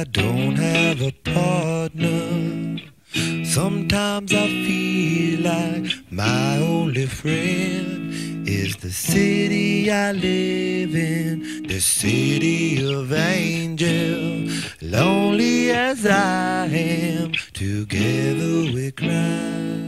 I don't have a partner. Sometimes I feel like my only friend is the city I live in, the city of angels. Lonely as I am, together we cry.